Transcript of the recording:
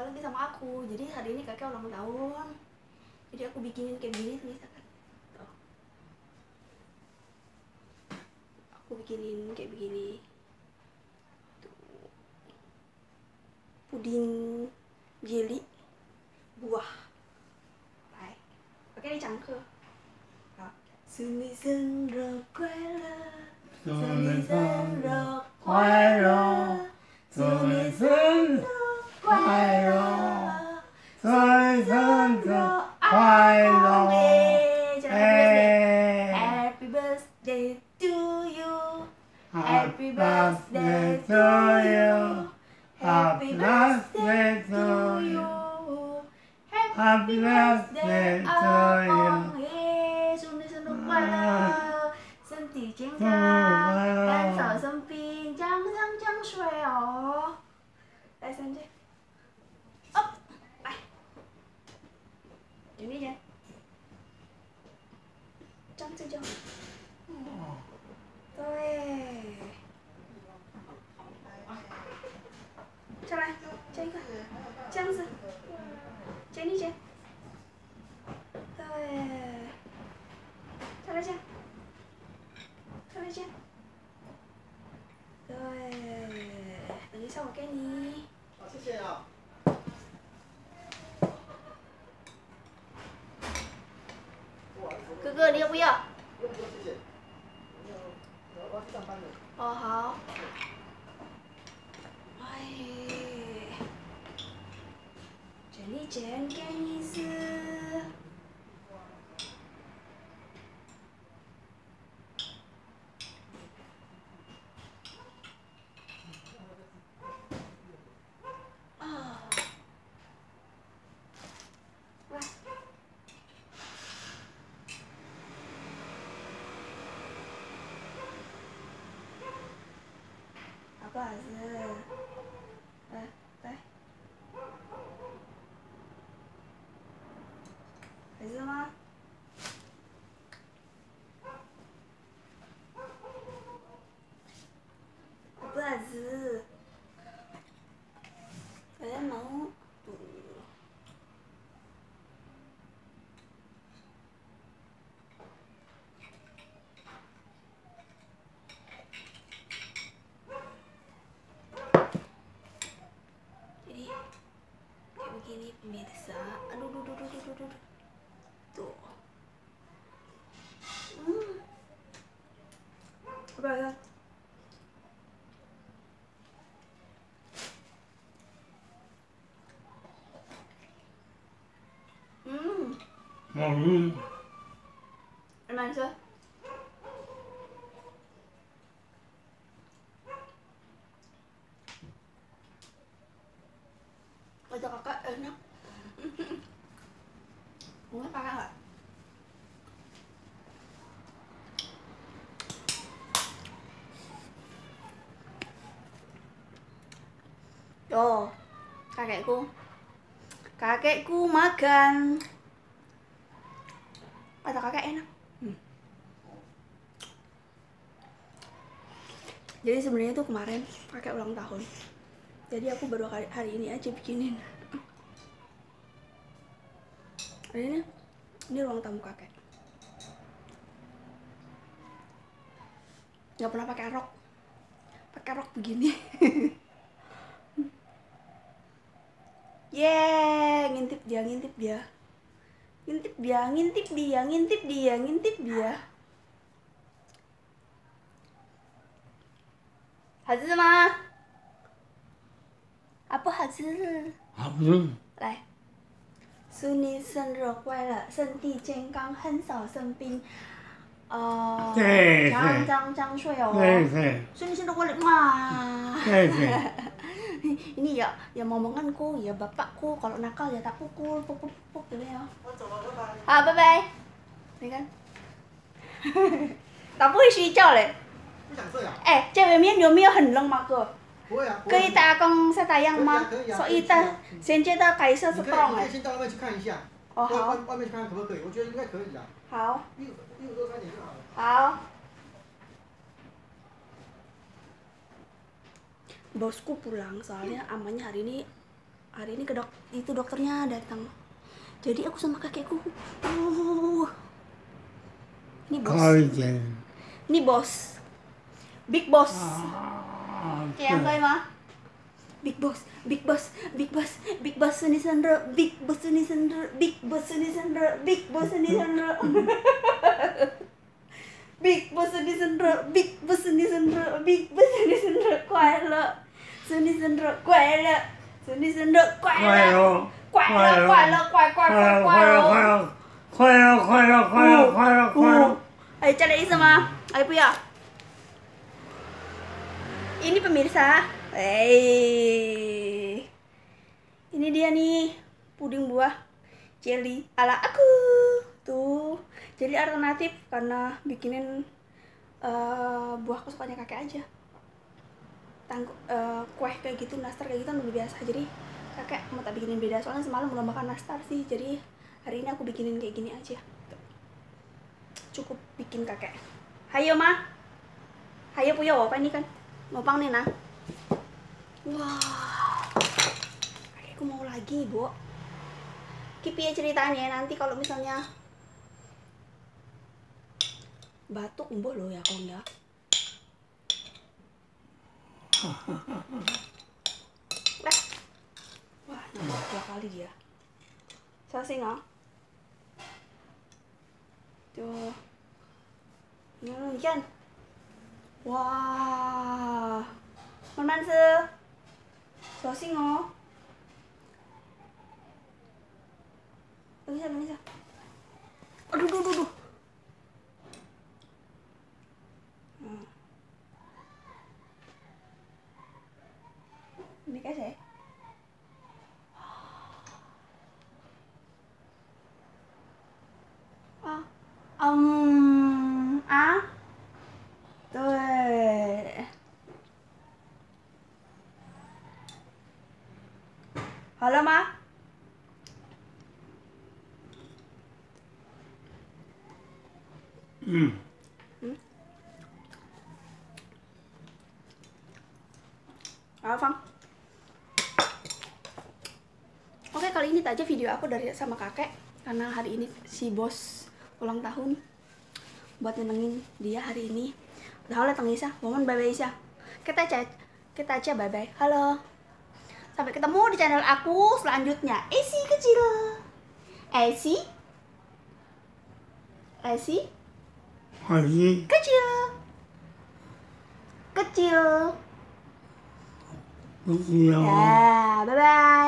lagi sama aku. Jadi hari ini kakek ulang tahun. Jadi aku bikinin kayak gini misalkan. Tuh. Aku bikinin kayak begini. Tuh. Puding jelly buah. Đấy. Và cái này trắng cơ. Đó. Sinh nhật sinh nhật 快乐，祝你生日快乐，祝你生日快乐，祝你生日快乐。Happy birthday to you, Happy birthday to you, Happy birthday to you, Happy birthday to you. 祝你生日快乐，身体健康，干少生病，江上江水哦。来三句。哦，来，准备点。张这就好。对。再来，这一个，这样子，剪一剪。对。再来一下，再来一下。对，等一下我给你。 好，谢谢啊。 哥哥，你要不要？ 不用，谢谢。我要去上班了。 哦，好。哎，这里剪给你吃。不好意思，来来，还是吗？不好意思，来忙。Ini pemirsa, aduh, tuh, apa ya? Emang sih? Kata kakak enak. Bunga kakak nggak? Tuh, kakekku makan. Kata kakak enak. Jadi sebenarnya tuh kemarin kakek ulang tahun. Jadi aku baru hari ini aja bikinin. Ini ruang tamu kakek. Nggak pernah pakai rok begini. Yeah, ngintip dia.好吃吗？啊，不好吃。 好吃。 来，祝你生日快乐，身体健康，很少生病。 对对。 张水哦。 对对。 祝你生日快乐嘛。 对对。 Ini ya momonganku, ya bapakku. Kalau nakal ya tak pukul, puk gitu ya. 我走了，拜拜。 好，拜拜。你看，他不会睡觉嘞。 不想睡啊？ 哎，这外面有没有很冷吗，哥？ 不会啊。 可以打光晒太阳吗？ 可以啊。 所以现在的开设是不让你可以先到外面去看一下。 哦，好。 外面去看可不可以？我觉得应该可以啊。 好。 1会多3点就好了。 好。Bosku pulang soalnya amannya hari ini hari ini itu dokternya datang. Jadi aku sama kakekku. Ini bos. Ini bos. Big boss. Ya, enggak mah. Big boss, big boss, big boss, big boss ini Sandra, big boss ini Sandra, big boss ini Sandra, big boss ini Sandra. Big boss ini Sandra, big boss ini Sandra, big boss ini Sandra, kuala. Sini Sandra, kuala. Sini Sandra, kuala. Ayo cari sama, ayo punya. Ini pemirsa, ini dia nih puding buah jelly ala aku tuh. Jelly alternatif karena bikinin buah kesukaannya kakek aja. Kue kayak gitu, nastar kayak gitu udah biasa. Jadi kakek mau tak bikinin beda, soalnya semalam belum makan nastar sih. Jadi hari ini aku bikinin kayak gini aja. Cukup bikin kakek. Hayo mah, hayo puyo apa ini kan? Mau pang nih nah. Wah, kakekku mau lagi bu. Kipi ya ceritanya nanti kalau misalnya batuk embo lo ya kong ya. Wah, nambah 2 kali dia. Sasing ah. Tuh. Ikan. Wah. Man se. Sasing oh. Bisa. Aduh. Ini kasih. Tuh. Halo, Ma. Fang. Oke, kali ini aja video aku dari sama kakek karena hari ini si bos ulang tahun buat nyenengin dia hari ini. Udah oleh tengisa, mohon bye bye Isya. Kita aja bye bye. Halo. Sampai ketemu di channel aku selanjutnya. Esi kecil. Esi kecil. Ya, bye bye.